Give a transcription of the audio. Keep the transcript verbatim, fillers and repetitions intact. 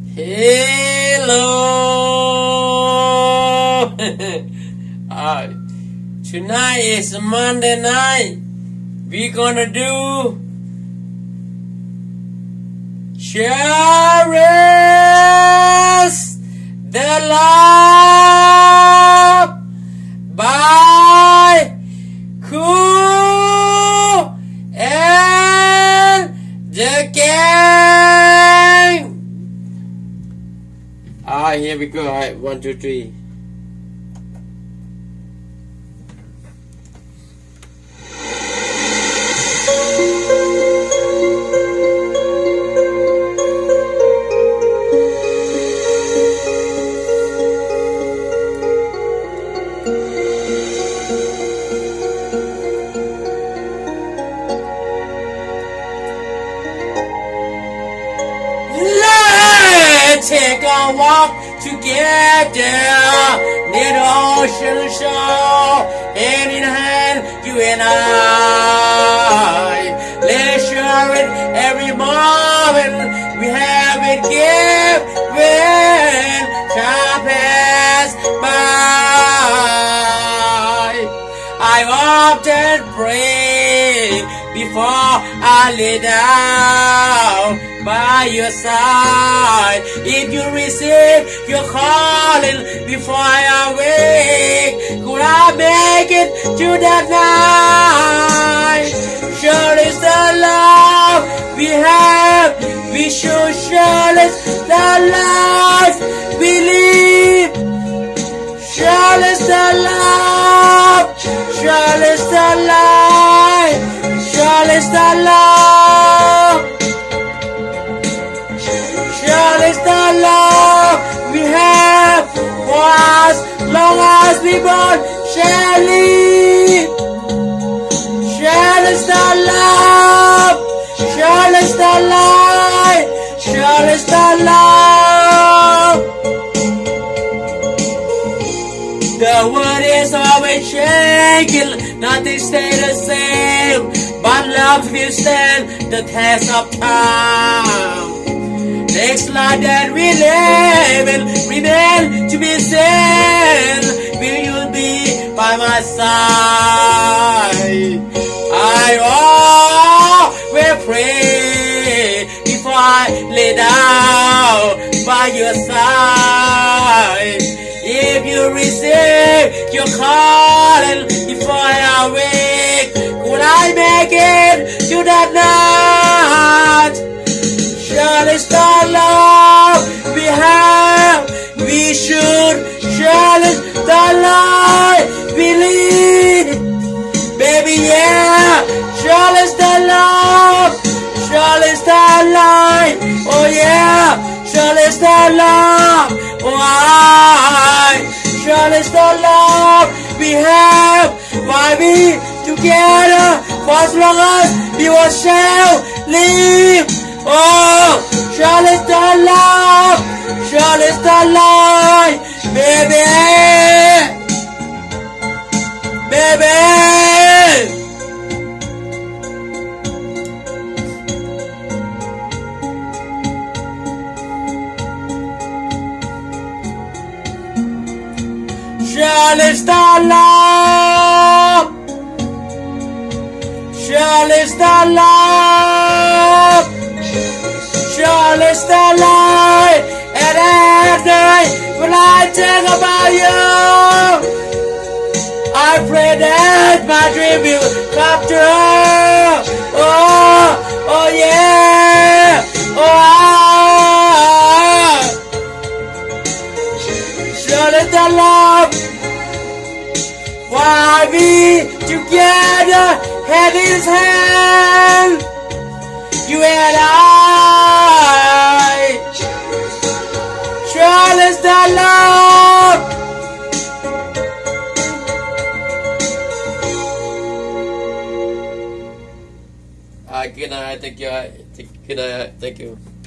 Hello. uh, Tonight is Monday night. We're gonna do Cherish the Love by Cool and the Gang. Alright, here we go. Alright, one, two, three. Take a walk together near the ocean shore, hand in hand, you and I. Let's share it every moment. We have it given. Time pass by. I often pray before I lay down by your side. If you receive your calling before I awake, could I make it to that night? Sure is the love we have, we should share it, the life we live. Sure is the love, sure is the life, sure is the love. Sure is the love we have for us, long as we both shall live. Sure is the love, sure is the light, sure is the love. The world is always changing, nothing stays the same, but love will stand the test of time. Next life that we live in remain to be seen. Will you be by my side? I always pray before I lay down by your side. If you receive your calling before I awake, could I make it to that night? Sure is the love we have, we should share it, the life we lead. Baby, yeah, sure is the love, sure is the light. Oh yeah, sure is the love. Why? Sure is the love we have, why we together for as long as we will shall live. Oh, sure is the love, sure is the light, baby, baby. Sure is the love, sure is the love. Sure is the light, and at night when I think about you, I pray that my dream will come true. Oh, oh yeah, oh ah. Sure is the love, why we together, hand in hand, you and I. Sure is the love. Ah, good night, thank you. Good night, thank you.